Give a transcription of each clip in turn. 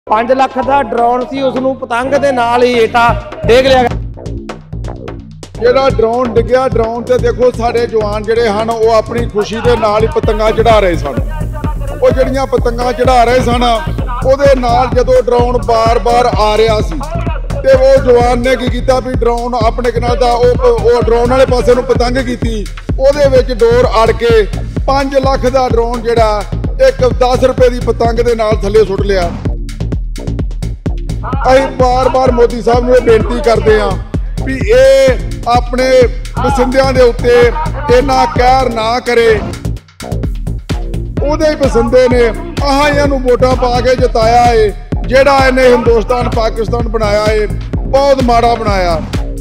5 ਲੱਖ ਦਾ ਡਰੋਨ ਸੀ, ਉਸ ਨੂੰ ਪਤੰਗ ਦੇ ਨਾਲ ਹੀ ਏਟਾ ਡੇਗ ਲਿਆ। ਜਿਹੜਾ ਡਰੋਨ ਡਿੱਗਿਆ, ਡਰੋਨ ਤੇ ਦੇਖੋ ਸਾਡੇ ਜਵਾਨ ਜਿਹੜੇ ਹਨ ਉਹ ਆਪਣੀ ਖੁਸ਼ੀ ਦੇ ਨਾਲ ਹੀ ਪਤੰਗਾਂ ਚੜਾ ਰਹੇ ਸਨ। ਉਹ ਜਿਹੜੀਆਂ ਪਤੰਗਾਂ ਚੜਾ ਰਹੇ ਸਨ ਉਹਦੇ ਨਾਲ ਜਦੋਂ ਡਰੋਨ ਬਾਰ-ਬਾਰ ਆ ਰਿਹਾ ਸੀ ਤੇ ਉਹ ਜਵਾਨ ਨੇ ਕੀ ਕੀਤਾ ਵੀ ਡਰੋਨ ਆਪਣੇ ਕਿਨਾਰੇ ਦਾ ਉਹ ਡਰੋਨ ਵਾਲੇ ਪਾਸੇ ਨੂੰ ਪਤੰਗ ਕੀਤੀ, ਉਹਦੇ ਵਿੱਚ ਡੋਰ ਅੜ ਕੇ 5 ਲੱਖ ਦਾ ਡਰੋਨ ਜਿਹੜਾ ਇੱਕ 10 ਰੁਪਏ ਦੀ ਪਤੰਗ ਦੇ ਨਾਲ ਥੱਲੇ ਸੁੱਟ ਲਿਆ। ਅਸੀਂ ਬਾਰ-ਬਾਰ ਮੋਦੀ ਸਾਹਿਬ ਨੂੰ ਇਹ ਬੇਨਤੀ ਕਰਦੇ ਹਾਂ ਵੀ ਇਹ ਆਪਣੇ ਵਸਿੰਦਿਆਂ ਦੇ ਉੱਤੇ ਇੰਨਾ ਕਹਿਰ ਨਾ ਕਰੇ। ਉਹਦੇ ਹੀ ਵਸਿੰਦੇ ਨੇ ਇਹਨਾਂ ਨੂੰ ਵੋਟਾਂ ਪਾ ਕੇ ਜਿਤਾਇਆ ਏ, ਜਿਹੜਾ ਇਹਨੇ ਹਿੰਦੁਸਤਾਨ ਪਾਕਿਸਤਾਨ ਬਣਾਇਆ ਏ ਬਹੁਤ ਮਾੜਾ ਬਣਾਇਆ।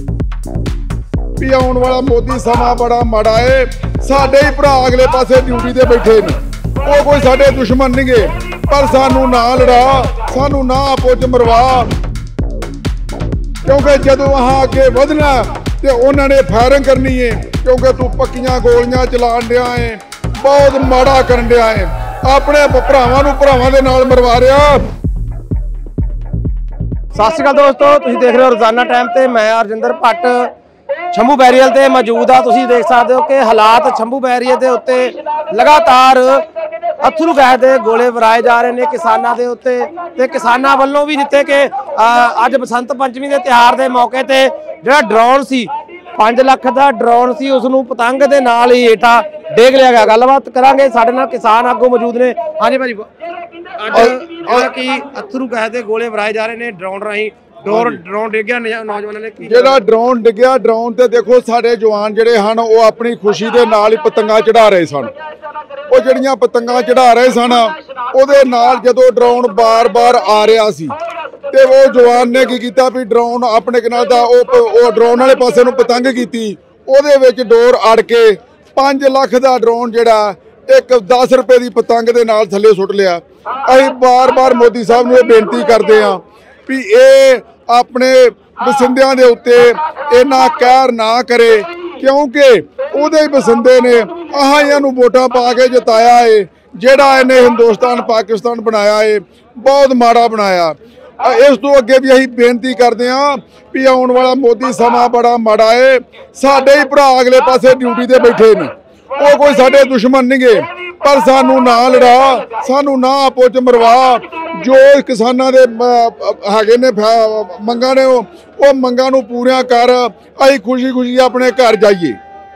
ਵੀ ਆਉਣ ਵਾਲਾ ਮੋਦੀ ਸਮਾਂ ਬੜਾ ਮਾੜਾ ਏ। ਸਾਡੇ ਹੀ ਭਰਾ ਅਗਲੇ ਪਾਸੇ ਡਿਊਟੀ ਤੇ ਬੈਠੇ ਨੇ, ਉਹ ਕੋਈ ਸਾਡੇ ਦੁਸ਼ਮਣ ਨਹੀਂ ਗੇ, ਪਰ ਸਾਨੂੰ ਨਾ ਲੜਾ, ਸਾਨੂੰ ਨਾ ਆਪੋ ਚ ਮਰਵਾ, ਕਿਉਂਕਿ ਜਦੋਂ ਅੱਗੇ ਵਧਣਾ ਤੇ ਉਹਨਾਂ ਨੇ ਫਾਇਰਿੰਗ ਕਰਨੀ ਏ, ਕਿਉਂਕਿ ਤੂੰ ਪੱਕੀਆਂ ਗੋਲੀਆਂ ਚਲਾਣ ਡਿਆ ਏ, ਬਹੁਤ ਮਾੜਾ ਕਰਨ ਡਿਆ ਏ, ਆਪਣੇ ਭਰਾਵਾਂ ਨੂੰ ਭਰਾਵਾਂ ਦੇ ਨਾਲ ਮਰਵਾ ਰਿਹਾ। ਸਤਿ ਸ਼੍ਰੀ ਅਕਾਲ ਦੋਸਤੋ, ਤੁਸੀਂ ਦੇਖ ਰਹੇ ਹੋ ਰੋਜ਼ਾਨਾ ਟਾਈਮ ਤੇ ਮੈਂ ਅਰਜਿੰਦਰ ਭੱਟ ਸ਼ੰਭੂ ਬੈਰੀਅਲ ਤੇ ਮੌਜੂਦ ਆ। ਤੁਸੀਂ ਦੇਖ ਸਕਦੇ ਹੋ ਕਿ ਹਾਲਾਤ ਸ਼ੰਭੂ ਬੈਰੀਅਲ ਦੇ ਉੱਤੇ ਲਗਾਤਾਰ ਅਥਰੂ ਗੈਸ ਦੇ ਗੋਲੇ ਵਰਾਏ ਜਾ ਰਹੇ ਨੇ ਕਿਸਾਨਾਂ ਦੇ ਉੱਤੇ, ਤੇ ਕਿਸਾਨਾਂ ਵੱਲੋਂ ਵੀ ਜਿੱਥੇ ਕਿ ਅੱਜ ਬਸੰਤ ਪੰਚਮੀ ਦੇ ਤਿਉਹਾਰ ਦੇ ਮੌਕੇ ਤੇ ਜਿਹੜਾ ਡਰੋਨ ਸੀ 5 ਲੱਖ ਦਾ ਡਰੋਨ ਸੀ, ਉਸ ਨੂੰ ਪਤੰਗ ਦੇ ਨਾਲ ਹੀ ਏਟਾ ਡੇਗ ਲਿਆ ਗਿਆ। ਗੱਲਬਾਤ ਕਰਾਂਗੇ, ਸਾਡੇ ਨਾਲ ਕਿਸਾਨ ਆਗੂ ਮੌਜੂਦ ਨੇ। ਹਾਂਜੀ ਭਾਜੀ, ਅੱਜ ਕੀ ਅਥਰੂ ਗੈਸ ਦੇ ਗੋਲੇ ਵਰਾਏ ਜਾ ਰਹੇ ਨੇ ਡਰੋਨ ਰਾਹੀਂ, ਡਰੋਨ ਡਿੱਗਿਆ ਨੌਜਵਾਨਾਂ ਨੇ, ਜਿਹੜਾ ਡਰੋਨ ਡਿੱਗਿਆ, ਡਰੋਨ ਤੇ ਦੇਖੋ ਸਾਡੇ ਜਵਾਨ ਜਿਹੜੇ ਹਨ ਉਹ ਆਪਣੀ ਖੁਸ਼ੀ ਦੇ ਨਾਲ ਹੀ ਪਤੰਗਾਂ ਚੜਾ ਰਹੇ ਸਨ। ਉਹ ਜਿਹੜੀਆਂ ਪਤੰਗਾਂ ਚੜਾ ਰਹੇ ਸਨ ਉਹਦੇ ਨਾਲ ਜਦੋਂ ਡਰੋਨ ਬਾਰ-ਬਾਰ ਆ ਰਿਹਾ ਸੀ ਤੇ ਉਹ ਜਵਾਨ ਨੇ ਕੀ ਕੀਤਾ ਵੀ ਡਰੋਨ ਆਪਣੇ ਕਿਨਾਰੇ ਦਾ ਉਹ ਡਰੋਨ ਵਾਲੇ ਪਾਸੇ ਨੂੰ ਪਤੰਗ ਕੀਤੀ, ਉਹਦੇ ਵਿੱਚ ਡੋਰ ਅੜ ਕੇ 5 ਲੱਖ ਦਾ ਡਰੋਨ ਜਿਹੜਾ ਇੱਕ 10 ਰੁਪਏ ਦੀ ਪਤੰਗ ਦੇ ਨਾਲ ਥੱਲੇ ਸੁੱਟ ਲਿਆ। ਅਸੀਂ ਬਾਰ-ਬਾਰ ਮੋਦੀ ਸਾਹਿਬ ਨੂੰ ਇਹ ਬੇਨਤੀ ਕਰਦੇ ਹਾਂ ਵੀ ਇਹ ਆਪਣੇ ਵਸਿੰਦਿਆਂ ਦੇ ਉੱਤੇ ਇੰਨਾ ਕਹਿਰ ਨਾ ਕਰੇ, ਕਿਉਂਕਿ ਉਹਦੇ ਹੀ ਵਸਿੰਦੇ ਨੇ ਇਹਨਾਂ ਨੂੰ ਵੋਟਾਂ ਪਾ ਕੇ ਜਿਤਾਇਆ ਏ, ਜਿਹੜਾ ਇਹਨੇ ਹਿੰਦੁਸਤਾਨ ਪਾਕਿਸਤਾਨ ਬਣਾਇਆ ਏ ਬਹੁਤ ਮਾੜਾ ਬਣਾਇਆ। ਇਸ ਤੋਂ ਅੱਗੇ ਵੀ ਅਸੀਂ ਬੇਨਤੀ ਕਰਦੇ ਹਾਂ ਵੀ ਆਉਣ ਵਾਲਾ ਮੋਦੀ ਸਮਾਂ ਬੜਾ ਮਾੜਾ ਏ। ਸਾਡੇ ਹੀ ਭਰਾ ਅਗਲੇ ਪਾਸੇ ਡਿਊਟੀ ਤੇ ਬੈਠੇ ਨੇ, ਉਹ ਕੋਈ ਸਾਡੇ ਦੁਸ਼ਮਣ ਨਹੀਂ ਗੇ, ਪਰ ਸਾਨੂੰ ਨਾ ਲੜਾ, ਸਾਨੂੰ ਨਾ ਆਪੋ ਚ ਮਰਵਾ। ਜੋ ਕਿਸਾਨਾਂ ਦੇ ਹੈਗੇ ਨੇ ਮੰਗਾਂ ਨੇ ਉਹ ਮੰਗਾਂ ਨੂੰ ਪੂਰੀਆਂ ਕਰ, ਅਸੀਂ ਖੁਸ਼ੀ ਆਪਣੇ ਘਰ ਜਾਈਏ।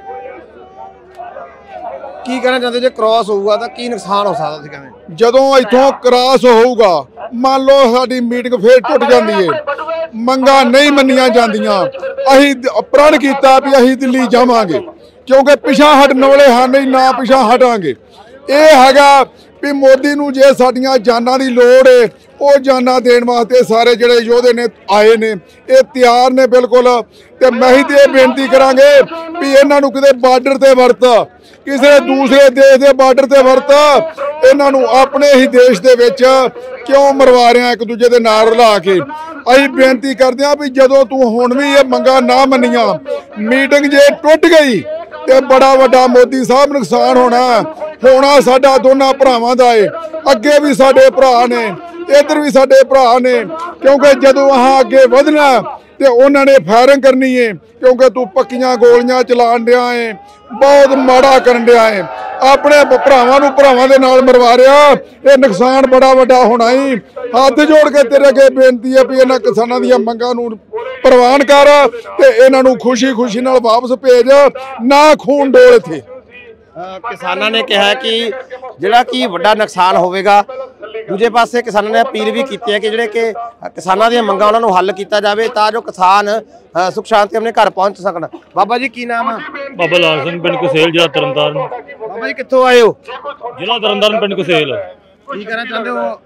ਕੀ ਕਹਿਣਾ ਚਾਹੁੰਦੇ ਜੇ ਕ੍ਰਾਸ ਹੋਊਗਾ ਤਾਂ ਕੀ ਨੁਕਸਾਨ ਹੋ ਸਕਦਾ? ਤੁਸੀਂ ਕਹਿੰਦੇ ਜਦੋਂ ਇੱਥੋਂ ਕ੍ਰਾਸ ਹੋਊਗਾ, ਮੰਨ ਲਓ ਸਾਡੀ ਮੀਟਿੰਗ ਫੇਰ ਟੁੱਟ ਜਾਂਦੀ ਏ, ਮੰਗਾਂ ਨਹੀਂ ਮੰਨੀਆਂ ਜਾਂਦੀਆਂ, ਅਸੀਂ ਪ੍ਰਣ ਕੀਤਾ ਵੀ ਅਸੀਂ ਦਿੱਲੀ ਜਾਵਾਂਗੇ, ਕਿਉਂਕਿ ਪਿਛਾਂ ਹਟਣ ਵਾਲੇ ਹਨ ਹੀ ਨਾ, ਪਿਛਾਂ ਹਟਾਂਗੇ। ਇਹ ਹੈਗਾ ਵੀ ਮੋਦੀ ਨੂੰ ਜੇ ਸਾਡੀਆਂ ਜਾਨਾਂ ਦੀ ਲੋੜ ਏ, ਉਹ ਜਾਨਾਂ ਦੇਣ ਵਾਸਤੇ ਸਾਰੇ ਜਿਹੜੇ ਯੋਧੇ ਨੇ ਆਏ ਨੇ, ਇਹ ਤਿਆਰ ਨੇ ਬਿਲਕੁਲ। ਤੇ ਮੈਂ ਹੀ ਤੇ ਇਹ ਬੇਨਤੀ ਕਰਾਂਗੇ ਵੀ ਇਹਨਾਂ ਨੂੰ ਕਿਤੇ ਬਾਰਡਰ ਤੇ ਵਰਤ, ਕਿਸੇ ਦੂਸਰੇ ਦੇਸ਼ ਦੇ ਬਾਰਡਰ ਤੇ ਵਰਤ, ਇਹਨਾਂ ਨੂੰ ਆਪਣੇ ਹੀ ਦੇਸ਼ ਦੇ ਵਿੱਚ ਕਿਉਂ ਮਰਵਾ ਰਿਹਾ ਇੱਕ ਦੂਜੇ ਦੇ ਨਾਲ ਰਲਾ ਕੇ। ਅਸੀਂ ਬੇਨਤੀ ਕਰਦੇ ਹਾਂ ਵੀ ਜਦੋਂ ਤੂੰ ਹੁਣ ਵੀ ਇਹ ਮੰਗਾਂ ਨਾ ਮੰਨੀਆਂ, ਮੀਟਿੰਗ ਜੇ ਟੁੱਟ ਗਈ ਤੇ ਬੜਾ ਵੱਡਾ ਮੋਦੀ ਸਾਹਿਬ ਨੁਕਸਾਨ ਹੋਣਾ ਸਾਡਾ ਦੋਨਾਂ ਭਰਾਵਾਂ ਦਾ ਏ। ਅੱਗੇ ਵੀ ਸਾਡੇ ਭਰਾ ਨੇ, ਇੱਧਰ ਵੀ ਸਾਡੇ ਭਰਾ ਨੇ, ਕਿਉਂਕਿ ਜਦੋਂ ਅੱਗੇ ਵਧਣਾ ਤੇ ਉਹਨਾਂ ਨੇ ਫਾਇਰਿੰਗ ਕਰਨੀ ਏ, ਕਿਉਂਕਿ ਤੂੰ ਪੱਕੀਆਂ ਗੋਲੀਆਂ ਚਲਾਣ ਡਿਆ ਏ, ਬਹੁਤ ਮਾੜਾ ਕਰਨ ਡਿਆ ਏ, ਆਪਣੇ ਭਰਾਵਾਂ ਨੂੰ ਭਰਾਵਾਂ ਦੇ ਨਾਲ ਮਰਵਾ ਰਿਹਾ। ਇਹ ਨੁਕਸਾਨ ਬੜਾ ਵੱਡਾ ਹੋਣਾ ਹੀ। ਹੱਥ ਜੋੜ ਕੇ ਤੇਰੇ ਅੱਗੇ ਬੇਨਤੀ ਹੈ ਵੀ ਇਹਨਾਂ ਕਿਸਾਨਾਂ ਦੀਆਂ ਮੰਗਾਂ ਨੂੰ ਪ੍ਰਵਾਨ ਕਰ ਤੇ ਇਹਨਾਂ ਨੂੰ ਖੁਸ਼ੀ ਨਾਲ ਵਾਪਸ ਭੇਜ, ਨਾ ਖੂਨ ਡੋਲ ਇੱਥੇ। ਕਿਸਾਨਾਂ ਨੇ ਕਿਹਾ ਕਿ ਜਿਹੜਾ ਕਿ ਵੱਡਾ ਨੁਕਸਾਨ ਹੋਵੇਗਾ। ਦੂਜੇ ਪਾਸੇ ਕਿਸਾਨਾਂ ਨੇ ਅਪੀਲ ਵੀ ਕੀਤੀ ਹੈ ਕਿ ਜਿਹੜੇ ਕਿ ਕਿਸਾਨਾਂ ਦੀਆਂ ਮੰਗਾਂ ਉਹਨਾਂ ਨੂੰ ਹੱਲ ਕੀਤਾ ਜਾਵੇ ਤਾਂ ਜੋ ਕਿਸਾਨ ਸੁਖ ਸ਼ਾਂਤੀ ਆਪਣੇ ਘਰ ਪਹੁੰਚ ਸਕਣ। ਬਾਬਾ ਜੀ ਕੀ ਨਾਮ ਆ? ਬਾਬਾ ਲਾਲ ਸਿੰਘ, ਪਿੰਡ ਕੁਸੇਲ, ਜ਼ਿਲ੍ਹਾ ਤਰਨਤਾਰਨ। ਬਾਬਾ ਜੀ ਕਿੱਥੋਂ ਆਏ ਹੋ? ਜ਼ਿਲ੍ਹਾ ਤਰਨਤਾਰਨ, ਪਿੰਡ ਕੁਸੇਲ। ਕੀ ਕਹਿਣਾ ਚਾਹੁੰਦੇ ਹੋ?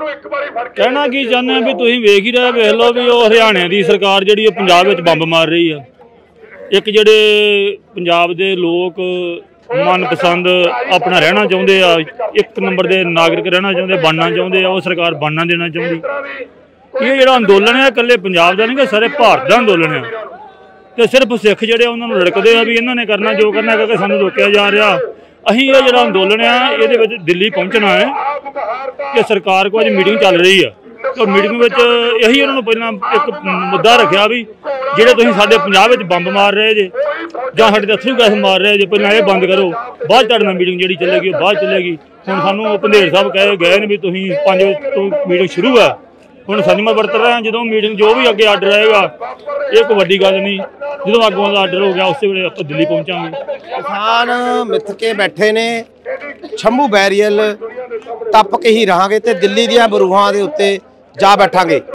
ਕਹਿਣਾ ਕੀ ਚਾਹੁੰਦੇ ਆ ਵੀ ਤੁਸੀਂ ਵੇਖ ਹੀ ਰਹੇ, ਵੇਖ ਲਓ ਵੀ ਉਹ ਹਰਿਆਣੇ ਦੀ ਸਰਕਾਰ ਜਿਹੜੀ ਉਹ ਪੰਜਾਬ ਵਿੱਚ ਬੰਬ ਮਾਰ ਰਹੀ ਆ। ਇੱਕ ਜਿਹੜੇ ਪੰਜਾਬ ਦੇ ਲੋਕ ਮਨਪਸੰਦ ਆਪਣਾ ਰਹਿਣਾ ਚਾਹੁੰਦੇ ਆ, ਇੱਕ ਨੰਬਰ ਦੇ ਨਾਗਰਿਕ ਰਹਿਣਾ ਚਾਹੁੰਦੇ, ਬਣਨਾ ਚਾਹੁੰਦੇ ਆ, ਉਹ ਸਰਕਾਰ ਬਣਨਾ ਦੇਣਾ ਚਾਹੁੰਦੀ। ਇਹ ਜਿਹੜਾ ਅੰਦੋਲਨ ਹੈ ਇਕੱਲੇ ਪੰਜਾਬ ਦਾ ਨਹੀਂ, ਸਾਰੇ ਭਾਰਤ ਦਾ ਅੰਦੋਲਨ ਹੈ। ਤੇ ਸਿਰਫ ਸਿੱਖ ਜਿਹੜੇ ਉਹਨਾਂ ਨੂੰ ਲੜਕਦੇ ਆ ਵੀ ਇਹਨਾਂ ਨੇ ਕਰਨਾ ਜੋ ਕਰਨਾ, ਕਿਉਂਕਿ ਸਾਨੂੰ ਰੋਕਿਆ ਜਾ ਰਿਹਾ। ਅਸੀਂ ਇਹ ਜਿਹੜਾ ਅੰਦੋਲਨ ਆ ਇਹਦੇ ਵਿੱਚ ਦਿੱਲੀ ਪਹੁੰਚਣਾ ਹੈ ਕਿ ਸਰਕਾਰ ਕੋਲ ਅੱਜ ਮੀਟਿੰਗ ਚੱਲ ਰਹੀ ਆ तो मीटिंग में यही उन्होंने पहला एक मुद्दा रखा भी ਜਿਹੜੇ ਤੁਸੀਂ ਸਾਡੇ ਪੰਜਾਬ ਵਿੱਚ ਬੰਬ ਮਾਰ ਰਹੇ ਜੇ ਜਾਂ ਸਾਡੇ ਅਥਰੂ ਗੈਸ ਮਾਰ ਰਹੇ ਜੇ ਪਹਿਲਾਂ ਇਹ ਬੰਦ ਕਰੋ ਬਾਅਦ ਤੁਹਾਡੇ ਨਾਲ ਮੀਟਿੰਗ ਜਿਹੜੀ ਚੱਲੇਗੀ ਉਹ ਬਾਅਦ ਚੱਲੇਗੀ। ਹੁਣ ਸਾਨੂੰ ਭੰਦੇਰ ਸਾਹਿਬ ਕਹੇ ਗਏ ਨੇ ਵੀ ਤੁਸੀਂ 5 ਵਜੇ ਤੋਂ ਮੀਟਿੰਗ ਸ਼ੁਰੂ ਹੈ। ਹੁਣ ਸੰਜਮ ਵਰਤ ਰਹੇ ਹਾਂ ਜਦੋਂ ਮੀਟਿੰਗ ਜੋ ਵੀ ਅੱਗੇ ਆਰਡਰ ਆਏਗਾ ਇਹ ਕੋਈ ਵੱਡੀ ਗੱਲ ਨਹੀਂ। ਜਦੋਂ ਆਗੂਆਂ ਦਾ ਆਰਡਰ ਹੋ ਗਿਆ ਉਸੇ ਵੇਲੇ ਆਪਾਂ ਦਿੱਲੀ ਪਹੁੰਚਾਂਗੇ। ਕਿਸਾਨ ਮਿੱਥ ਕੇ ਬੈਠੇ ਨੇ ਸ਼ੰਭੂ ਬੈਰੀਅਲ ਟੱਪ ਕੇ ਹੀ ਰਹਾਂਗੇ ਤੇ ਦਿੱਲੀ ਦੀਆਂ ਬਰੂਹਾਂ ਦੇ ਉੱਤੇ ਜਾ ਬੈਠਾਂਗੇ।